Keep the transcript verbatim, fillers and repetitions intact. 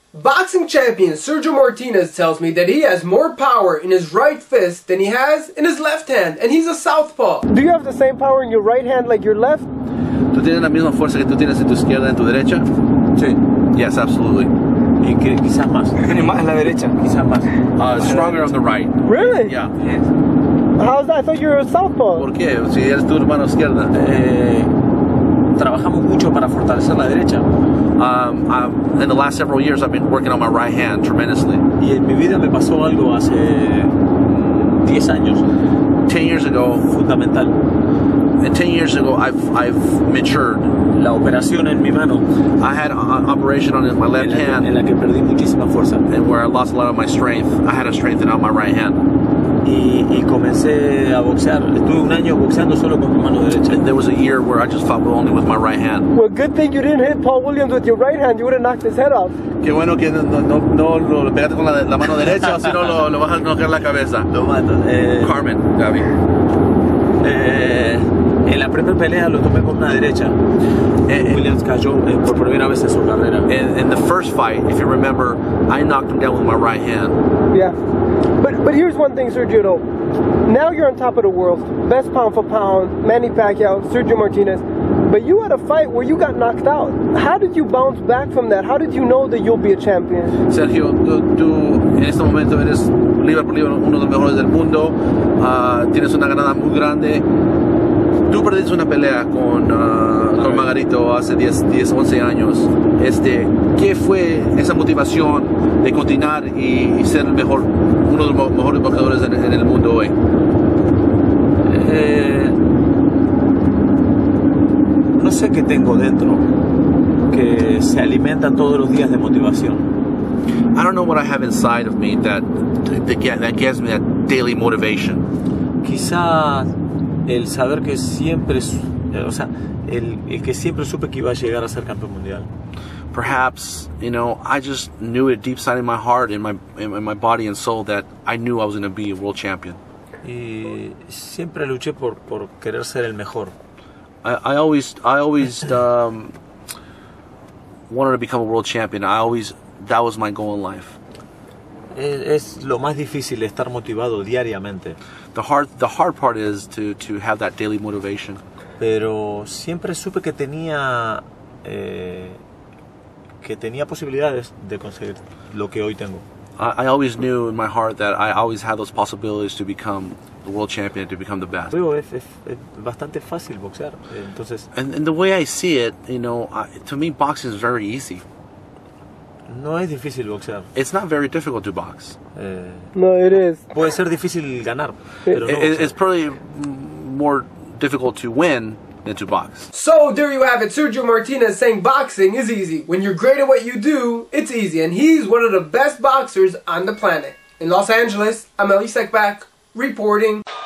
Boxing champion Sergio Martinez tells me that he has more power in his right fist than he has in his left hand, and he's a southpaw. Do you have the same power in your right hand like your left? ¿Tú tienes la misma fuerza que tú tienes en tu izquierda en tu derecha? Sí. Yes, absolutely. Y que, quizás más. Tiene más en la derecha, quizás más. Uh, stronger on the right. Really? Yeah. Yes. How's that? I thought you were a southpaw. ¿Por qué? Si eres tu hermano izquierda. Eh, trabajamos mucho para fortalecer la derecha. Um, um, in the last several years, I've been working on my right hand tremendously. Y en mi vida me pasó algo hace diez años. Ten years ago, fundamental. And ten years ago, I've I've matured. La operación en mi mano. I had an operation on my left en la, hand, en la que perdí muchísima fuerza. And where I lost a lot of my strength. I had to strengthen out my right hand. Y, y comencé a boxear. Estuve un año boxeando solo con mi mano derecha. And there was a year where I just fought only with my right hand. Well, good thing you didn't hit Paul Williams with your right hand. You would have knocked his head off. Qué bueno que no, no, no lo pegaste con la, la mano derecha, o si no lo, lo vas a noquear la cabeza. Lo matas. Eh, Carmen, Gaby. Eh, en la primera pelea lo tomé con una derecha. Eh, Williams cayó eh, por primera vez en su carrera. In, in the first fight, if you remember, I knocked him down with my right hand. Yeah. But but here's one thing, Sergio, though. Now you're on top of the world. Best pound for pound, Manny Pacquiao, Sergio Martinez. But you had a fight where you got knocked out. How did you bounce back from that? How did you know that you'll be a champion? Sergio, tú, tú en este momento eres libra por libra uno de los mejores del mundo. Uh, tienes una ganada muy grande. Tú perdiste una pelea con, uh, con Margarito hace diez, once años. Este, ¿Qué fue esa motivación de continuar y, y ser el mejor, uno de los mejores boxeadores en, en el mundo hoy? Eh, no sé qué tengo dentro que se alimenta todos los días de motivación. I don't know what I have inside of me that that, that gives me that daily motivation. Quizá el saber que siempre, o sea, el, el que siempre supe que iba a llegar a ser campeón mundial. Perhaps, you know, I just knew it deep inside in my heart, in my in my body and soul, that I knew I was going to be a world champion. Y siempre luché por por querer ser el mejor. I, I always I always um, wanted to become a world champion. I always that was my goal in life. Es lo más difícil estar motivado diariamente. The hard the hard part is to to have that daily motivation. Pero siempre supe que tenía eh, que tenía posibilidades de conseguir lo que hoy tengo. I, I always knew in my heart that I always had those possibilities to become the world champion, to become the best. Es, es, es bastante fácil boxear, entonces. And, and the way I see it, you know, I, to me, boxing is very easy. No es difícil boxear. It's not very difficult to box. Eh, no, it is. Puede ser difícil ganar, pero no it, it's probably more difficult to win than to box. So there you have it, Sergio Martinez saying boxing is easy. When you're great at what you do, it's easy. And he's one of the best boxers on the planet. In Los Angeles, I'm Elie Seckbach, reporting.